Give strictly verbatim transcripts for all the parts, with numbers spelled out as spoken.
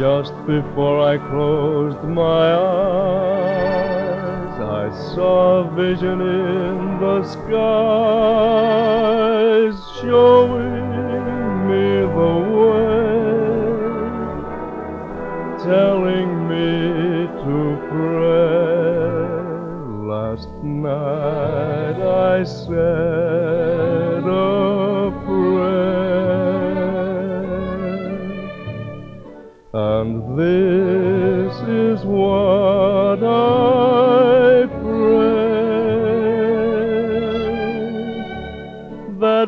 Just before I closed my eyes, I saw a vision in the skies, showing me the way, telling me to pray. Last night I said a prayer, and this is what I pray, that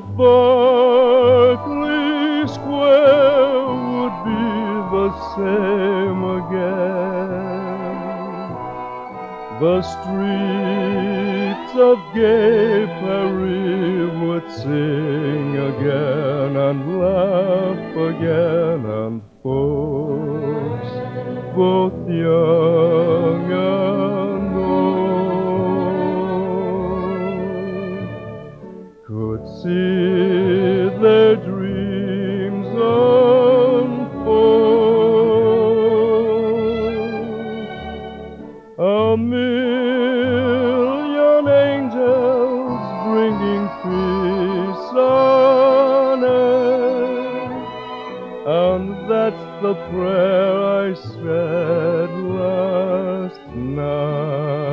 Berkeley Square would be the same again, the streets of gay Paris would sing again and laugh again, and folks, both young and old, could see their dreams unfold. A million angels bringing peace on earth, and that's the prayer I said last night.